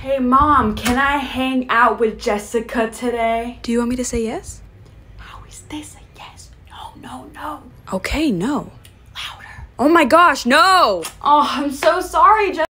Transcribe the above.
Hey, Mom, can I hang out with Jessica today? Do you want me to say yes? How is this a yes? No. Okay, no. Louder. Oh my gosh, no! Oh, I'm so sorry, Jessica.